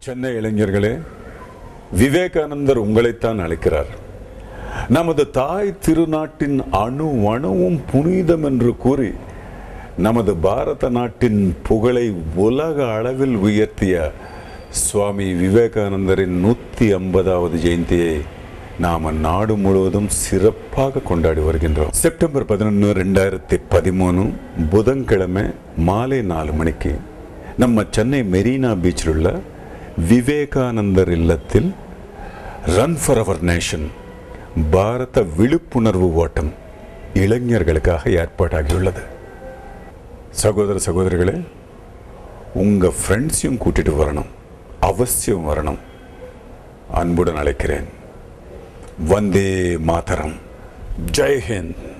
சென்னை இளைஞர்களே, விவேகானந்தர் உங்களைத்தான் அழைக்கிறார். நமது தாய் திருநாட்டின் அணு அணுவும் புனிதம் என்று கூறி நமது பாரத நாட்டின் புகழை உலக அளவில் உயர்த்திய சுவாமி விவேகானந்தரின் 150வது ஜெயந்தியை நாம் நாடு முழுவதும் சிறப்பாக கொண்டாடி வருகின்றோம். செப்டம்பர் 11, 2013 புதன்கிழமை மாலை 4 மணிக்கு நம்ம சென்னை மெரினா பீச்சில் உள்ள விவேகானந்தர் இல்லத்தில் run for our nation Bharat விழிப்புணர்வு ஓட்டம் இளைஞர்களுக்காக ஏற்பாடாகியுள்ளது. சகோதர சகோதரிகளே, உங்கள் ஃப்ரெண்ட்ஸையும் கூட்டிட்டு வரணும், அவசியம் வரணும். அன்புடன் அழைக்கிறேன். வந்தே மாதரம். ஜெய் ஹிந்த்.